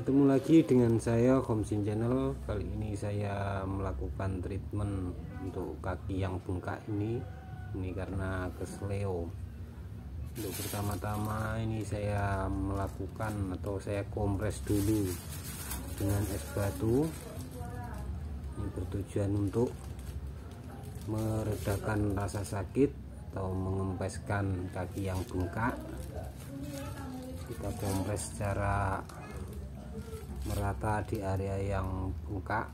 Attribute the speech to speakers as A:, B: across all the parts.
A: Bertemu lagi dengan saya Komsin Channel. Kali ini saya melakukan treatment untuk kaki yang bengkak ini karena kesleo. Untuk pertama-tama ini saya melakukan atau saya kompres dulu dengan es batu. Ini bertujuan untuk meredakan rasa sakit atau mengempeskan kaki yang bengkak. Kita kompres secara merata di area yang bengkak.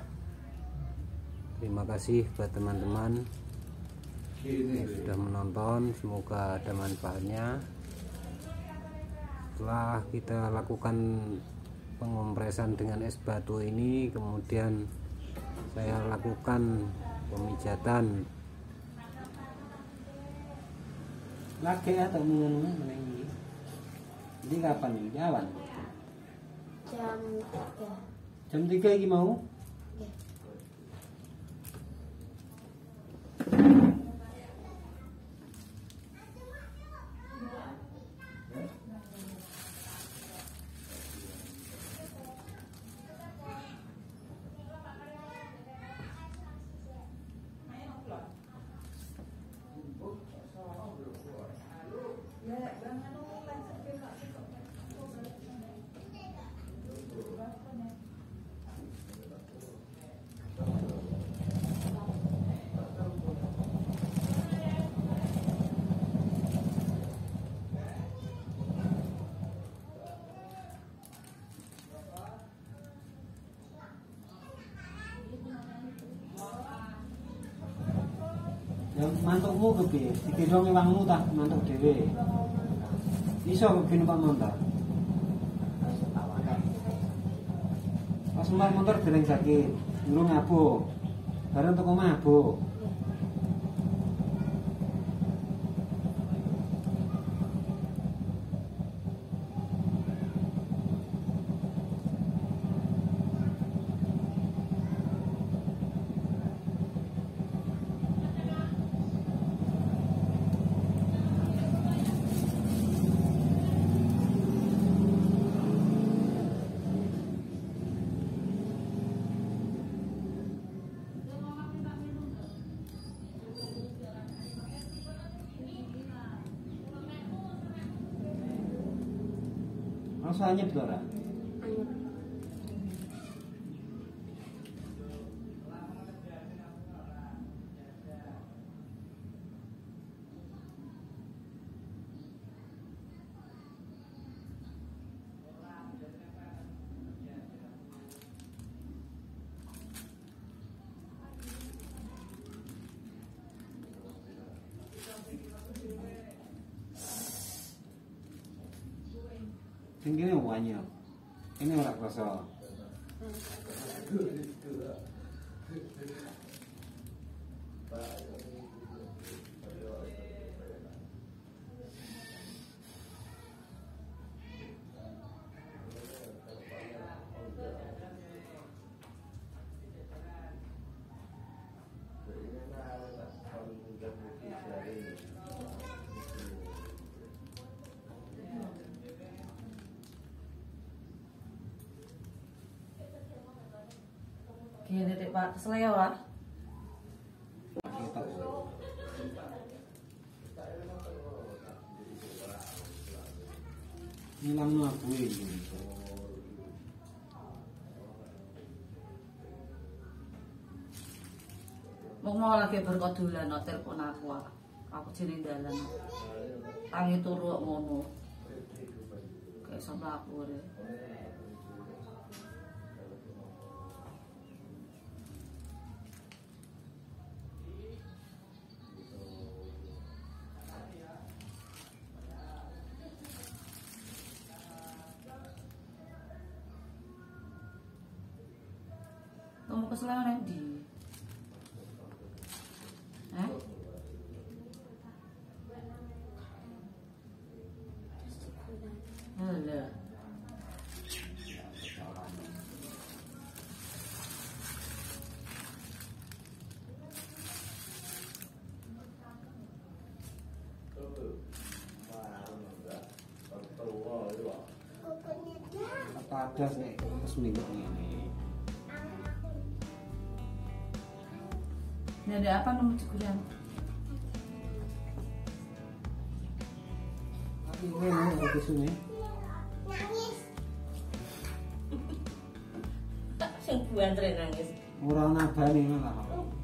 A: Terima kasih buat teman-teman yang sudah menonton, semoga ada manfaatnya. Setelah kita lakukan pengompresan dengan es batu ini, kemudian saya lakukan pemijatan.
B: Laki atau mengenai ini? Jadi kapan nih? Jalan? Jam 3 lagi mau? Mantukmu kepiye? Dikira ngewangmu tak mantuk dhewe. Iso kepiye numpak motor? Pas numpak motor dereng sakit, ngurung mabuk. Bareng teko mabuk. Rasanya betul ora? Ini banyak. Ini orang rasa.
C: Iya, Dedek Pak, kesleo Pak.
B: Ngilang aku ini.
C: Mau lagi berkodulan no telepon aku. Aku jeneng dalan. Tangi turu ngono. Kayak sama aku deh. Kamu kesleo nek ndi? Alah.
B: Apa padas nek seminggu ngene.
C: Ini ada apa nomor cekuran?
B: Tapi ngene kok tisune.
C: Sing buantre nangis.
B: Ora nabani malah.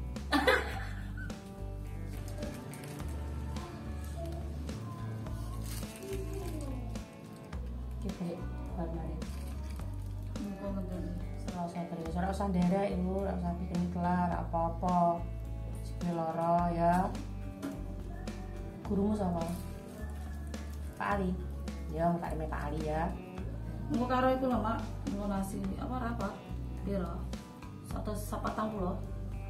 D: Ora usah nderek ibu, ora usah bikin kelar apa-apa. Sipil loro ya. Gurumu sapa? Pak Ali. Ya, mukarime Pak Ali ya.
C: Engko karo iku lho, Mak. Engko nasi apa rapat? Piro? 140.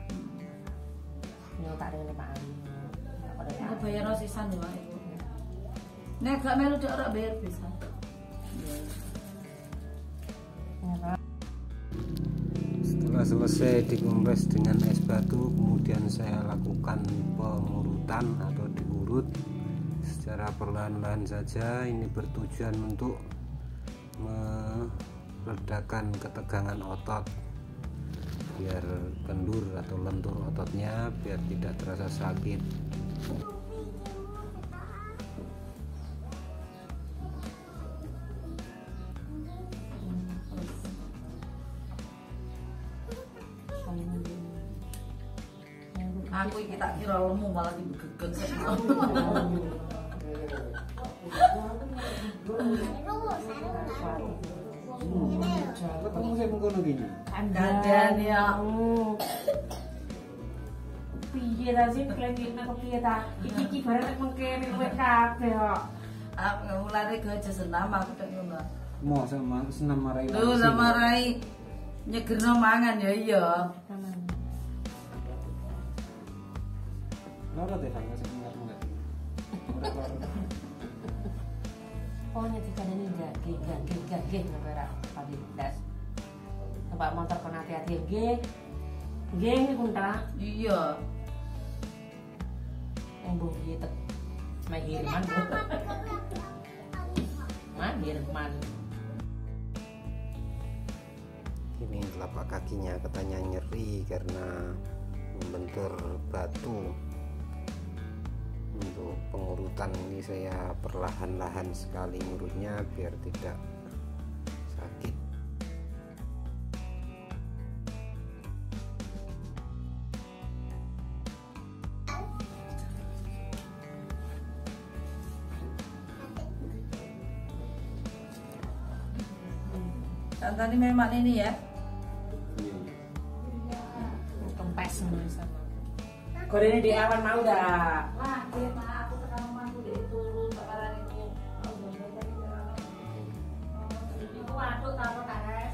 D: Ya tak rene Pak Ali.
C: Engko bayar sisan ya, Pak iku. Nek gak melu dek ora bayar bisa.
A: Setelah selesai dikompres dengan es batu, kemudian saya lakukan pengurutan atau diurut secara perlahan-lahan saja. Ini bertujuan untuk meredakan ketegangan otot biar kendur atau lentur ototnya, biar tidak terasa sakit.
C: Aku iki tak kira lemu malah dibegeg sik.
B: Ketemu saya mengkono gini.
C: Dandan ya.
D: Piye ta sih klekne kok piye ta? Iki barang nek mengkene luwih kabeh kok.
C: Aku mulane gawe senam aku tek ngono.
B: Mau sama senam marai.
C: Lho sama rai nyegerno mangan ya iya.
B: Loro deh kan sing enggak.
D: Pokoknya dikandani gak negara Pak Das. Numpak motor kon hati-hati nggih. Nggih pun ta.
C: Iya.
D: Embuh gitu. Mahirman. Mahirman.
A: Ini telapak kakinya katanya nyeri karena membentur batu. Untuk pengurutan ini saya perlahan-lahan sekali ngurutnya biar tidak sakit.
C: Tantani memang ini ya.
D: Kempes sama. Gorene di awan mau dah.
C: Wah, dia Pak, aku tekan omahku dek turu bakaran itu.
D: Iku waduk ta kok Kares.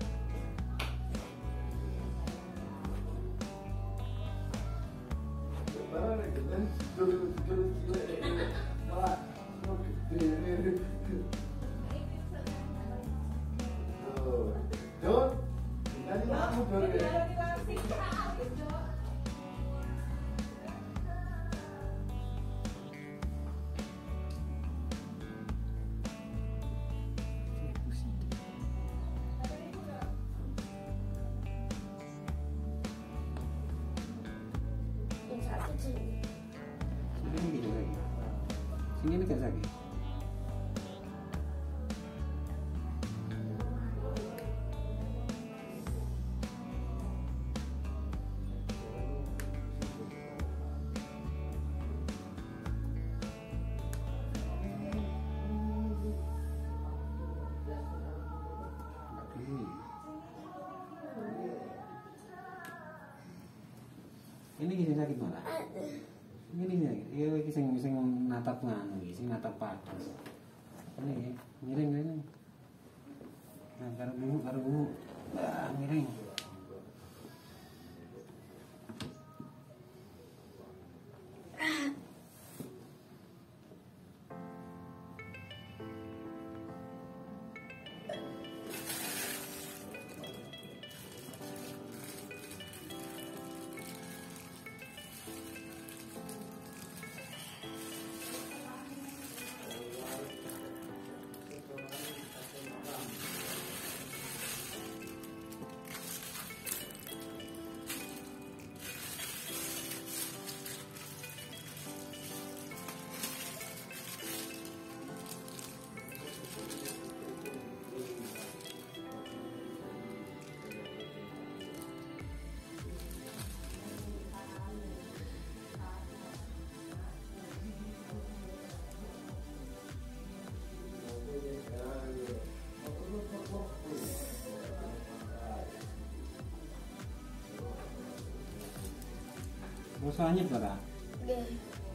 B: Sini gak sakit. Ini kisah sakit malah. Ini ya, iki sing natap nganu iki, sing natap padas. Ini miring. Nah, karo bu. Nah, miring. Rasa anyep ora?
E: Nggih.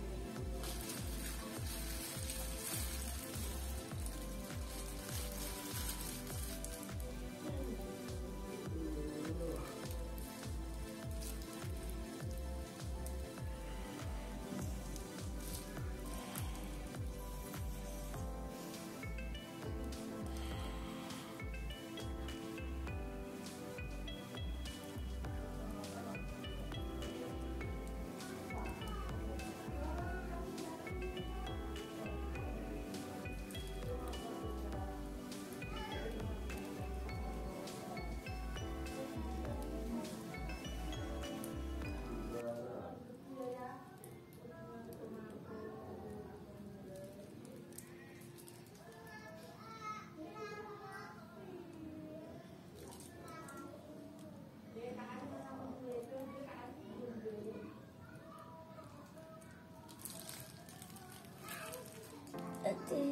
E: Ati.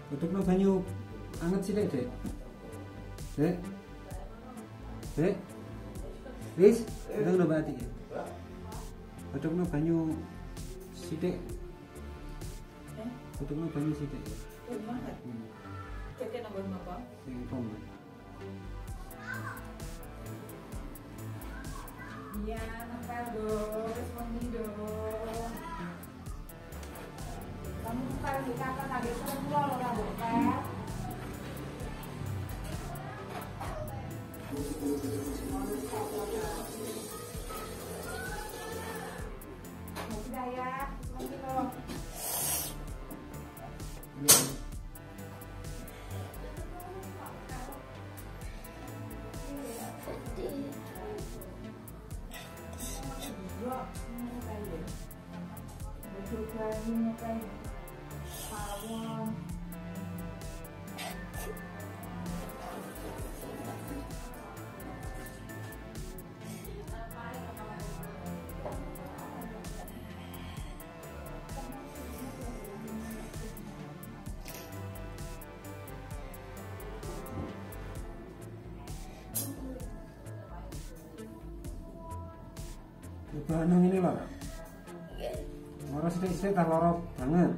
B: Godhogno banyu anget sithik, Dek. Dek. Dek. Wis, ndang Mbak Ati. Godhogno banyu sithik. Godhogno banyu sithik.
C: Cek nomor apa?
B: Sing pom.
D: Iya, nempel dong, wis wengi dong. Kamu kalau di kantor lagi semua lo rambut kan? Sudah ya, nanti lo.
B: Coba nang ini lho. Ora sithik-sithik tak loro banget.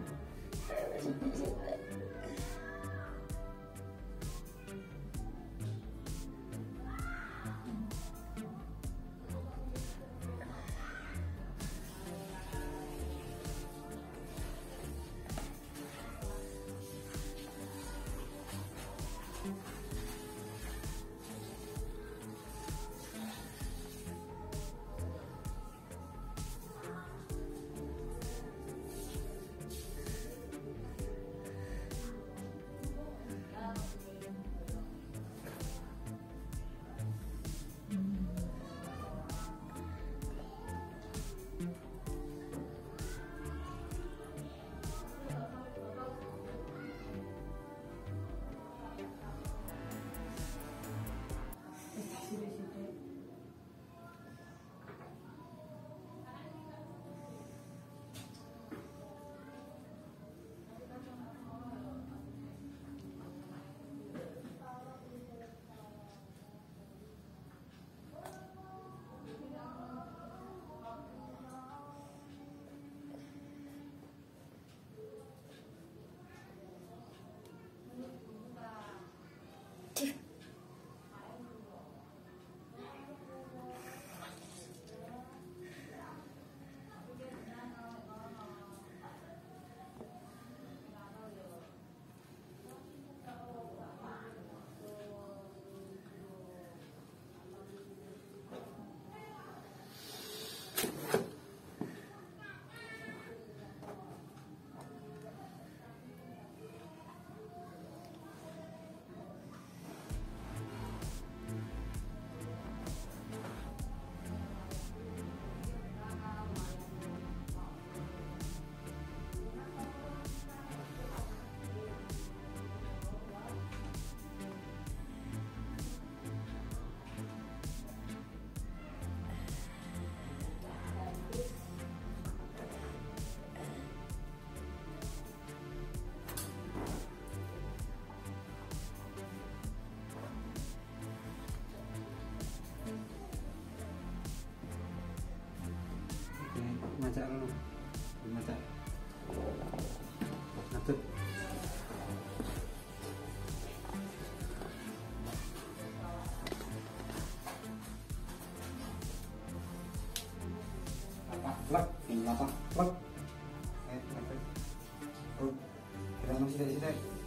B: Macak lu. Macak. Aduk. Lapak, plek, ini lapak, plek. Aduk. Oh, kita masih sithik-sithik.